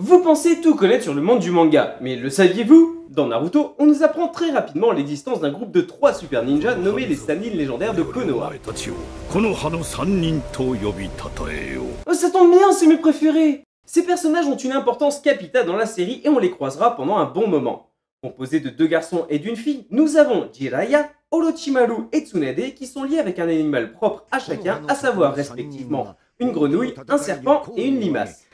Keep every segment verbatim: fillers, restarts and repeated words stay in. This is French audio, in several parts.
Vous pensez tout connaître sur le monde du manga, mais le saviez-vous? Dans Naruto, on nous apprend très rapidement l'existence d'un groupe de trois super ninjas nommés les Sannin légendaires de Konoha. Oh, ça tombe bien, c'est mes préférés! Ces personnages ont une importance capitale dans la série et on les croisera pendant un bon moment. Composés de deux garçons et d'une fille, nous avons Jiraiya, Orochimaru et Tsunade qui sont liés avec un animal propre à chacun, à savoir respectivement une grenouille, un serpent et une limace.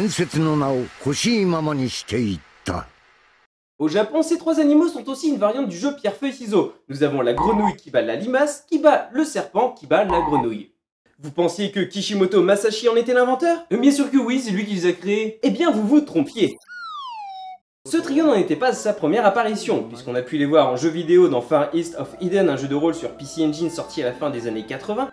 Au Japon, ces trois animaux sont aussi une variante du jeu pierre-feuille-ciseaux. Nous avons la grenouille qui bat la limace, qui bat le serpent, qui bat la grenouille. Vous pensiez que Kishimoto Masashi en était l'inventeur? Bien sûr que oui, c'est lui qui les a créés. Eh bien, vous vous trompiez. Ce trio n'en était pas sa première apparition, puisqu'on a pu les voir en jeu vidéo dans Far East of Eden, un jeu de rôle sur P C Engine sorti à la fin des années quatre-vingts,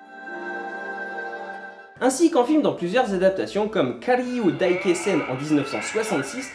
ainsi qu'en film dans plusieurs adaptations comme Karyu Daikessen en mille neuf cent soixante-six,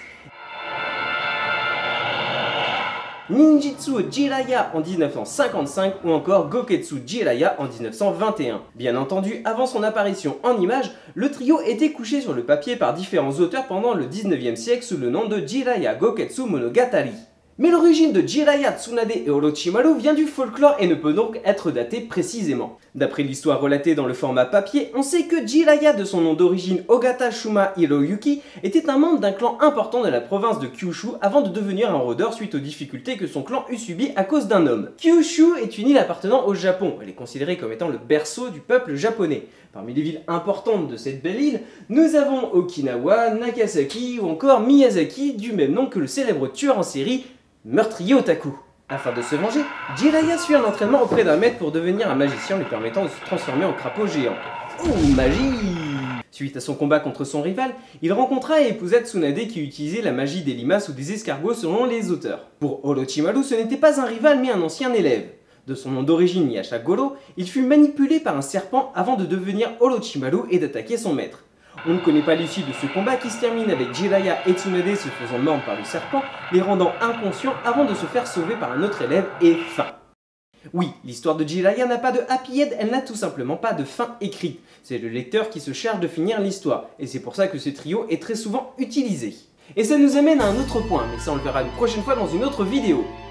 Ninjitsu Jiraiya en mille neuf cent cinquante-cinq ou encore Goketsu Jiraiya en mille neuf cent vingt et un. Bien entendu, avant son apparition en images, le trio était couché sur le papier par différents auteurs pendant le dix-neuvième siècle sous le nom de Jiraiya Goketsu Monogatari. Mais l'origine de Jiraiya, Tsunade et Orochimaru vient du folklore et ne peut donc être datée précisément. D'après l'histoire relatée dans le format papier, on sait que Jiraiya, de son nom d'origine Ogata Shuma Hiroyuki, était un membre d'un clan important de la province de Kyushu avant de devenir un rôdeur suite aux difficultés que son clan eut subies à cause d'un homme. Kyushu est une île appartenant au Japon, elle est considérée comme étant le berceau du peuple japonais. Parmi les villes importantes de cette belle île, nous avons Okinawa, Nagasaki ou encore Miyazaki, du même nom que le célèbre tueur en série Meurtrier Otaku. Afin de se venger, Jiraiya suit un entraînement auprès d'un maître pour devenir un magicien lui permettant de se transformer en crapaud géant. Oh, magie! Suite à son combat contre son rival, il rencontra et épousa Tsunade qui utilisait la magie des limaces ou des escargots selon les auteurs. Pour Orochimaru, ce n'était pas un rival mais un ancien élève. De son nom d'origine Yasha Goro, il fut manipulé par un serpent avant de devenir Orochimaru et d'attaquer son maître. On ne connaît pas l'issue de ce combat qui se termine avec Jiraiya et Tsunade se faisant mordre par le serpent, les rendant inconscients avant de se faire sauver par un autre élève et fin. Oui, l'histoire de Jiraiya n'a pas de happy end, elle n'a tout simplement pas de fin écrite. C'est le lecteur qui se charge de finir l'histoire, et c'est pour ça que ce trio est très souvent utilisé. Et ça nous amène à un autre point, mais ça on le verra une prochaine fois dans une autre vidéo.